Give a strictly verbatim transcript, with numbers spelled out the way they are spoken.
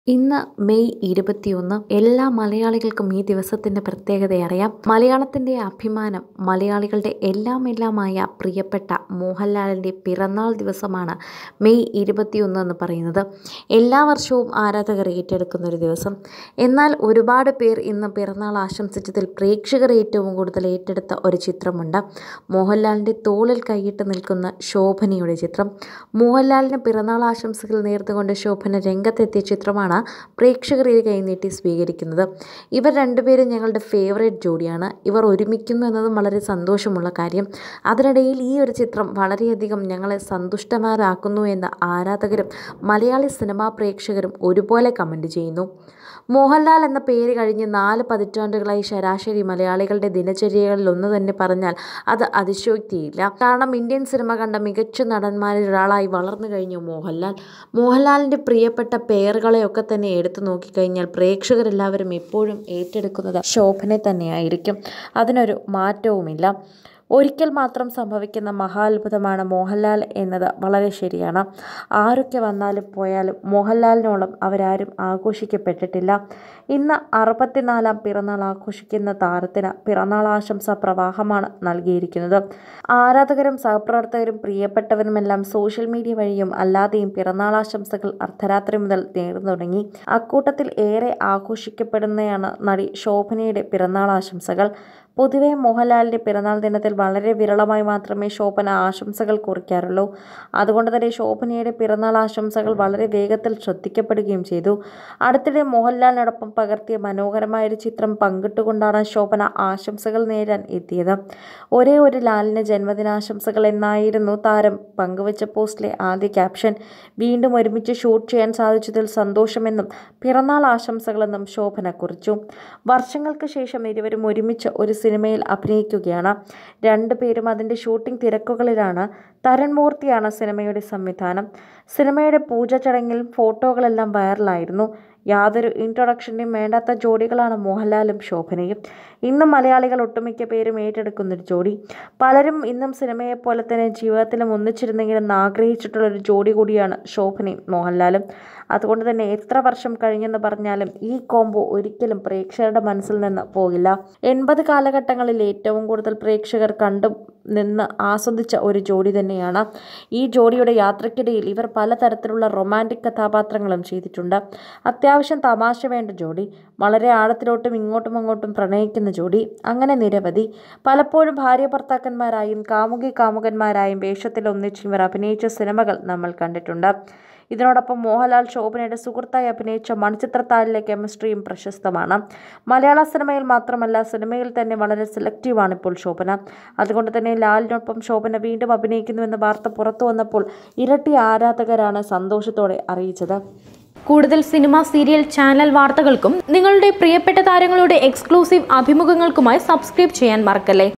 ഇന്ന് മെയ് ഇരുപത്തിയൊന്ന്. എല്ലാ മലയാളികൾക്കും ഈ ദിവസത്തിൻ്റെ പ്രത്യേകത അറിയാം. മലയാളത്തിൻ്റെ അഭിമാനം, മലയാളികളുടെ എല്ലാം എല്ലാമായ പ്രിയപ്പെട്ട മോഹൻലാലിൻ്റെ പിറന്നാൾ ദിവസമാണ് മെയ് ഇരുപത്തിയൊന്ന് എന്ന് പറയുന്നത്. എല്ലാ വർഷവും ആരാധകർ ഏറ്റെടുക്കുന്ന ഒരു ദിവസം. എന്നാൽ ഒരുപാട് പേർ ഇന്ന് പിറന്നാൾ ആശംസിച്ചതിൽ പ്രേക്ഷകർ ഏറ്റവും കൂടുതൽ ഏറ്റെടുത്ത ഒരു ചിത്രമുണ്ട്. മോഹൻലാലിൻ്റെ തോളിൽ കൈയിട്ട് നിൽക്കുന്ന ശോഭനയുടെ ചിത്രം. മോഹൻലാലിന് പിറന്നാൾ ആശംസകൾ നേർന്നുകൊണ്ട് ശോഭന രംഗത്തെത്തിയ ചിത്രമാണ് പ്രേക്ഷകർ ഇത് കൈനീട്ടി സ്വീകരിക്കുന്നത്. ഇവർ രണ്ടുപേരും ഞങ്ങളുടെ ഫേവറേറ്റ് ജോഡിയാണ്. ഇവർ ഒരുമിക്കുന്നു എന്നതും വളരെ സന്തോഷമുള്ള കാര്യം. അതിനിടയിൽ ഈ ഒരു ചിത്രം വളരെയധികം ഞങ്ങളെ സന്തുഷ്ടമാരാക്കുന്നു എന്ന് ആരാധകരും മലയാളി സിനിമാ പ്രേക്ഷകരും ഒരുപോലെ കമൻറ്റ് ചെയ്യുന്നു. മോഹൻലാൽ എന്ന പേര് കഴിഞ്ഞ് നാല് പതിറ്റാണ്ടുകളായി ശരാശരി മലയാളികളുടെ ദിനചര്യകളിൽ ഒന്ന് തന്നെ പറഞ്ഞാൽ അത് അതിശയോക്തിയില്ല. കാരണം ഇന്ത്യൻ സിനിമ കണ്ട മികച്ച നടന്മാരിൽ ഒരാളായി വളർന്നു കഴിഞ്ഞു മോഹൻലാൽ. മോഹൻലാലിൻ്റെ പ്രിയപ്പെട്ട പേരുകളെയൊക്കെ തന്നെ എടുത്തു നോക്കിക്കഴിഞ്ഞാൽ പ്രേക്ഷകരെല്ലാവരും എപ്പോഴും ഏറ്റെടുക്കുന്നത് ശോഭനെ തന്നെയായിരിക്കും. അതിനൊരു മാറ്റവുമില്ല. ഒരിക്കൽ മാത്രം സംഭവിക്കുന്ന മഹാത്ഭുതമാണ് മോഹൻലാൽ എന്നത് വളരെ ശരിയാണ്. ആരൊക്കെ വന്നാലും പോയാലും മോഹൻലാലിനോളം അവരാരും ആഘോഷിക്കപ്പെട്ടിട്ടില്ല. ഇന്ന് അറുപത്തിനാലാം പിറന്നാൾ ആഘോഷിക്കുന്ന താരത്തിന് പിറന്നാൾ ആശംസാ പ്രവാഹമാണ് നൽകിയിരിക്കുന്നത്. ആരാധകരും സഹപ്രവർത്തകരും പ്രിയപ്പെട്ടവരുമെല്ലാം സോഷ്യൽ മീഡിയ വഴിയും അല്ലാതെയും പിറന്നാൾ ആശംസകൾ അർദ്ധരാത്രി മുതൽ നേർന്നു തുടങ്ങി. അക്കൂട്ടത്തിൽ ഏറെ ആഘോഷിക്കപ്പെടുന്നതാണ് നടി ശോഭനയുടെ പിറന്നാൾ ആശംസകൾ. പൊതുവെ മോഹൻലാലിൻ്റെ പിറന്നാൾ ദിനത്തിൽ വളരെ വിരളമായി മാത്രമേ ശോഭന ആശംസകൾ കുറിക്കാറുള്ളൂ. അതുകൊണ്ട് തന്നെ ശോഭനയുടെ പിറന്നാൾ ആശംസകൾ വളരെ വേഗത്തിൽ ശ്രദ്ധിക്കപ്പെടുകയും ചെയ്തു. അടുത്തിടെ മോഹൻലാലിനോടൊപ്പം പകർത്തിയ മനോഹരമായൊരു ചിത്രം പങ്കിട്ടുകൊണ്ടാണ് ശോഭന ആശംസകൾ നേരാൻ എത്തിയത്. ഒരേ ഒരു ലാലിന് ജന്മദിനാശംസകൾ എന്നായിരുന്നു താരം പങ്കുവച്ച പോസ്റ്റിലെ ആദ്യ ക്യാപ്ഷൻ. വീണ്ടും ഒരുമിച്ച് ഷൂട്ട് ചെയ്യാൻ സാധിച്ചതിൽ സന്തോഷമെന്നും പിറന്നാൾ ആശംസകളെന്നും ശോഭന കുറിച്ചു. വർഷങ്ങൾക്ക് ശേഷം ഇരുവരും ഒരുമിച്ച് ഒരു സിനിമയിൽ അഭിനയിക്കുകയാണ്. രണ്ടുപേരും അതിൻ്റെ ഷൂട്ടിംഗ് തിരക്കുകളിലാണ്. തരൺ മൂർത്തിയാണ് സിനിമയുടെ സംവിധാനം. സിനിമയുടെ പൂജ ചടങ്ങിൽ ഫോട്ടോകളെല്ലാം വൈറലായിരുന്നു. യാതൊരു ഇൻട്രൊഡക്ഷനും വേണ്ടാത്ത ജോഡികളാണ് മോഹൻലാലും ശോഭനയും. ഇന്നും മലയാളികൾ ഒട്ടുമിക്ക പേരും ഏറ്റെടുക്കുന്നൊരു ജോഡി. പലരും ഇന്നും സിനിമയെപ്പോലെ തന്നെ ജീവിതത്തിലും ഒന്നിച്ചിരുന്നെങ്കിലും ആഗ്രഹിച്ചിട്ടുള്ളൊരു ജോഡി കൂടിയാണ് ശോഭനയും മോഹൻലാലും. അതുകൊണ്ട് തന്നെ എത്ര വർഷം കഴിഞ്ഞെന്ന് പറഞ്ഞാലും ഈ കോംബോ ഒരിക്കലും പ്രേക്ഷകരുടെ മനസ്സിൽ നിന്ന് പോകില്ല. എൺപത് കാലഘട്ടങ്ങളിൽ ഏറ്റവും കൂടുതൽ പ്രേക്ഷകർ കണ്ടു നിന്ന് ആസ്വദിച്ച ഒരു ജോഡി തന്നെയാണ്. ഈ ജോഡിയുടെ യാത്രയ്ക്കിടയിൽ ഇവർ പലതരത്തിലുള്ള റൊമാൻറ്റിക് കഥാപാത്രങ്ങളും ചെയ്തിട്ടുണ്ട്. അത്യാവശ്യം തമാശ വേണ്ട ജോഡി, വളരെ ആഴത്തിലോട്ടും ഇങ്ങോട്ടും അങ്ങോട്ടും പ്രണയിക്കുന്ന ജോഡി, അങ്ങനെ നിരവധി. പലപ്പോഴും ഭാര്യ ഭർത്താക്കന്മാരായും കാമുകി കാമുകന്മാരായും വേഷത്തിൽ ഒന്നിച്ച് ഇവർ അഭിനയിച്ച സിനിമകൾ നമ്മൾ കണ്ടിട്ടുണ്ട്. ഇതിനോടൊപ്പം മോഹൻലാൽ ശോഭനയുടെ സുഹൃത്തായി അഭിനയിച്ച മണിച്ചിത്രത്താഴിലെ കെമിസ്ട്രിയും പ്രശസ്തമാണ്. മലയാള സിനിമയിൽ മാത്രമല്ല സിനിമയിൽ തന്നെ വളരെ സെലക്റ്റീവാണ് ഇപ്പോൾ ശോഭന. അതുകൊണ്ട് തന്നെ ലാലിനൊപ്പം ശോഭന വീണ്ടും അഭിനയിക്കുന്നുവെന്ന വാർത്ത പുറത്തു വന്നപ്പോൾ ഇരട്ടി ആരാധകരാണ് സന്തോഷത്തോടെ അറിയിച്ചത്. കൂടുതൽ സിനിമ, സീരിയൽ, ചാനൽ വാർത്തകൾക്കും നിങ്ങളുടെ പ്രിയപ്പെട്ട താരങ്ങളുടെ എക്സ്ക്ലൂസീവ് അഭിമുഖങ്ങൾക്കുമായി സബ്സ്ക്രൈബ് ചെയ്യാൻ മറക്കല്ലേ.